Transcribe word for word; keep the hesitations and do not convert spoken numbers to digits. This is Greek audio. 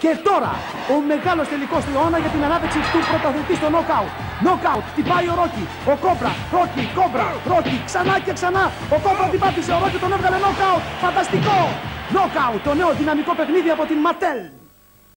Και τώρα ο μεγάλος τελικός του αιώνα για την ανάδειξη του πρωταθλητή στο νοκάουτ. Νοκάουτ, τυπάει ο Ρόκι, ο Κόμπρα, Ρόκι, Κόμπρα, Ρόκι, ξανά και ξανά. Ο Κόμπρα την πάτησε, ο Ρόκι τον έβγαλε νοκάουτ. Φανταστικό! Νοκάουτ, το νέο δυναμικό παιχνίδι από την Ματέλ.